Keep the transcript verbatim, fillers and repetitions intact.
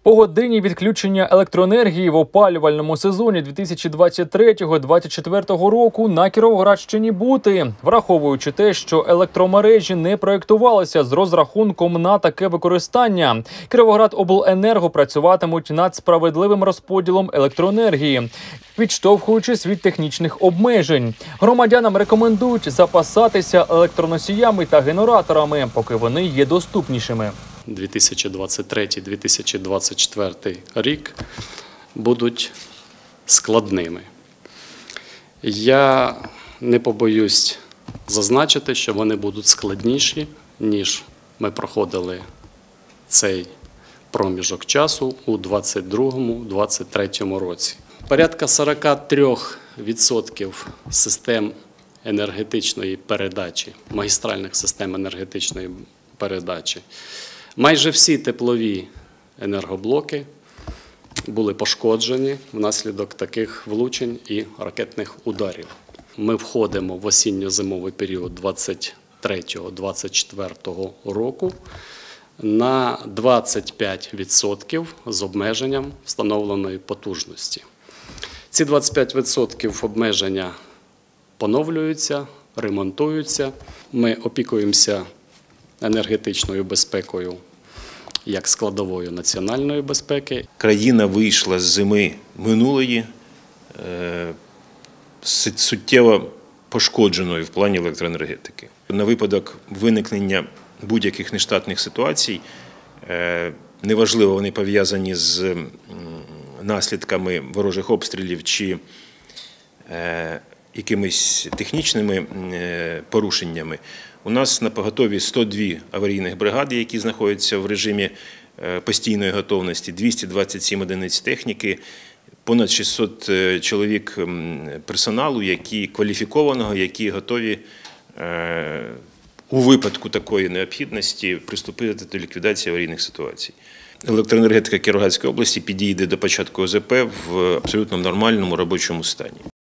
По годині відключення електроенергії в опалювальному сезоні дві тисячі двадцять третього - двадцять четвертого року на Кіровоградщині бути, враховуючи те, що електромережі не проєктувалися з розрахунком на таке використання. Кіровоградобленерго працюватимуть над справедливим розподілом електроенергії, відштовхуючись від технічних обмежень. Громадянам рекомендують запасатися електроносіями та генераторами, поки вони є доступнішими. дві тисячі двадцять третій - дві тисячі двадцять четвертий рік будуть складними. Я не побоюсь зазначити, що вони будуть складніші, ніж ми проходили цей проміжок часу у двадцять другому - двадцять третьому році. Порядка сорок три відсотки систем енергетичної передачі, магістральних систем енергетичної передачі, майже всі теплові енергоблоки були пошкоджені внаслідок таких влучень і ракетних ударів. Ми входимо в осінньо-зимовий період двадцять третього - двадцять четвертого року на двадцять п'ять відсотків з обмеженням встановленої потужності. Ці двадцять п'ять відсотків обмеження поновлюються, ремонтуються. Ми опікуємося енергетичною безпекою як складовою національної безпеки. Країна вийшла з зими минулої е, суттєво пошкодженою в плані електроенергетики. На випадок виникнення будь-яких нештатних ситуацій, е, неважливо, вони пов'язані з наслідками ворожих обстрілів чи е, якимись технічними е, порушеннями, у нас на поготові сто дві аварійних бригади, які знаходяться в режимі постійної готовності, двісті двадцять сім одиниць техніки, понад шістсот чоловік персоналу, які кваліфікованого, які готові у випадку такої необхідності приступити до ліквідації аварійних ситуацій. Електроенергетика Кіровоградської області підійде до початку О З П в абсолютно нормальному робочому стані.